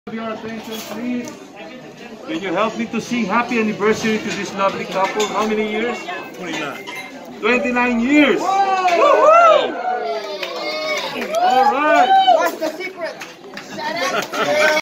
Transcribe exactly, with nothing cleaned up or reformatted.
Your attention, please. Can you help me to sing happy anniversary to this lovely couple? How many years? twenty-nine. twenty-nine years. Woo! All right. What's the secret? Shut up.